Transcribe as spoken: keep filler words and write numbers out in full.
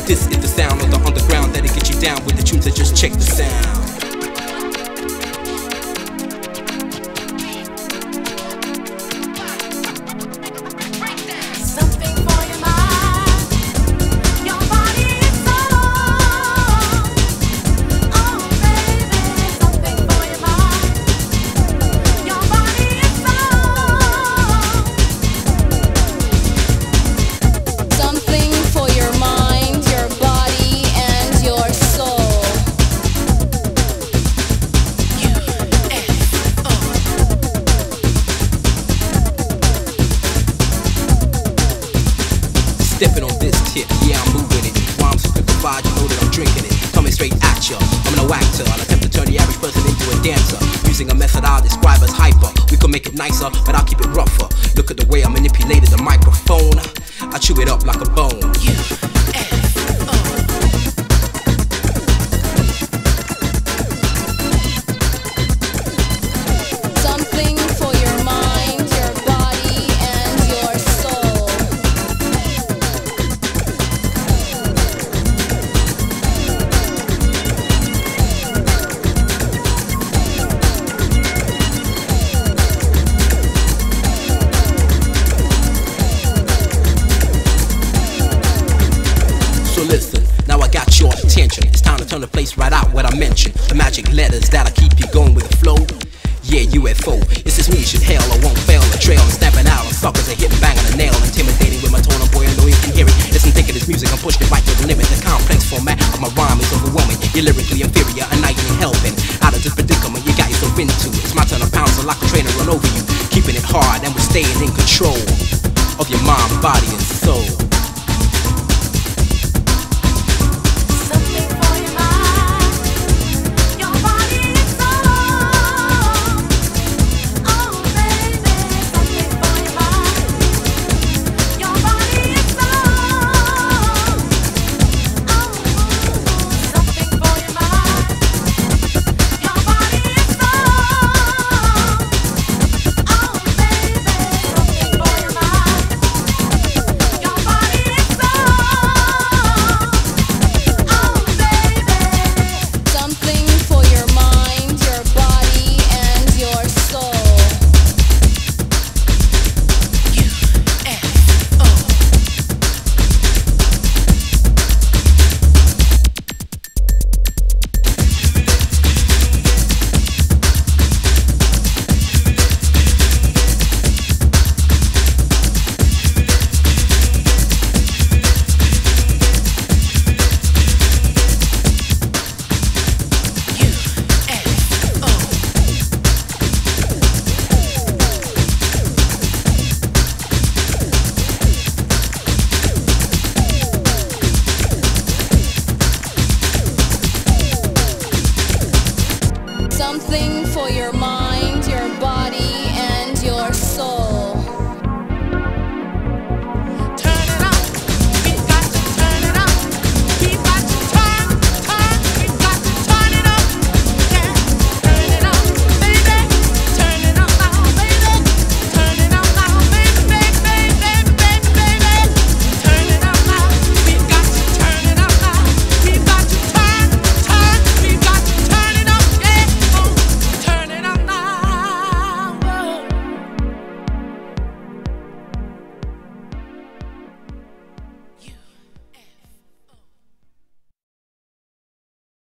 This is the sound of the underground that'll get you down with the tunes that just check the sound. Stepping on this tip, yeah, I'm moving it. Rhymes simplified, you know that I'm drinking it. Coming straight at ya, I'm no actor. I'll attempt to turn the average person into a dancer. Using a method I'll describe as hyper. We could make it nicer, but I'll keep it rougher. Look at the way I manipulated the microphone. I chew it up like a bone. Yeah. Listen, now I got your attention. It's time to turn the place right out what I mentioned. The magic letters that'll keep you going with the flow. Yeah, U F O. It's this me should hell, I won't fail. A trail and snapping out on suckers, a hit and bang on a nail. Intimidating with my tone, boy, I know you can hear it. Listen, think of this music, I'm pushing it right to the limit. The complex format of my rhyme is overwhelming. You're lyrically inferior, and I ain't helping. Out of this predicament you got yourself into. It's my turn to pounce so like a train to run over you. Keeping it hard and we're staying in control of your mind, body, and soul. Something for your mind.